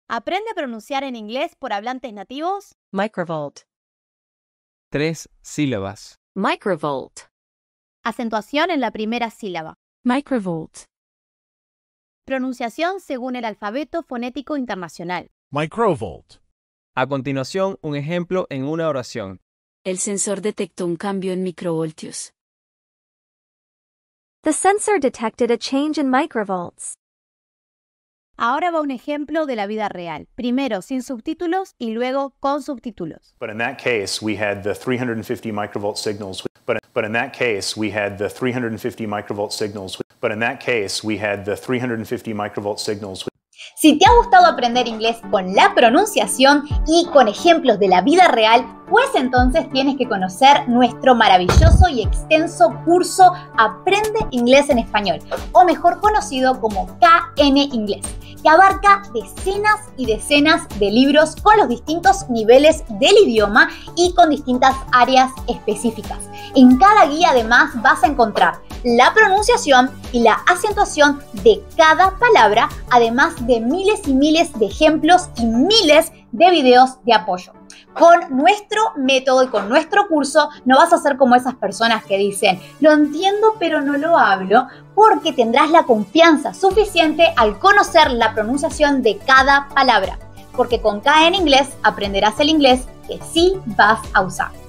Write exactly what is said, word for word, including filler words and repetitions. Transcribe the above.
Aprende a pronunciar en inglés por hablantes nativos. Microvolt. Tres sílabas. Microvolt. Acentuación en la primera sílaba. Microvolt. Pronunciación según el alfabeto fonético internacional. Microvolt. A continuación, un ejemplo en una oración. El sensor detectó un cambio en microvoltios. The sensor detected a change in microvolts. Ahora va un ejemplo de la vida real. Primero sin subtítulos y luego con subtítulos. But in that case, we had the three hundred fifty microvolt signals. But, but in that case, we had the three hundred fifty microvolt signals. But in that case, we had the three hundred fifty microvolt signals. Si te ha gustado aprender inglés con la pronunciación y con ejemplos de la vida real, pues entonces tienes que conocer nuestro maravilloso y extenso curso Aprende Inglés en Español, o mejor conocido como K N Inglés, que abarca decenas y decenas de libros con los distintos niveles del idioma y con distintas áreas específicas. En cada guía además vas a encontrar la pronunciación y la acentuación de cada palabra, además de miles y miles de ejemplos y miles de videos de apoyo. Con nuestro método y con nuestro curso no vas a ser como esas personas que dicen lo entiendo pero no lo hablo, porque tendrás la confianza suficiente al conocer la pronunciación de cada palabra, porque con K N Inglés aprenderás el inglés que sí vas a usar.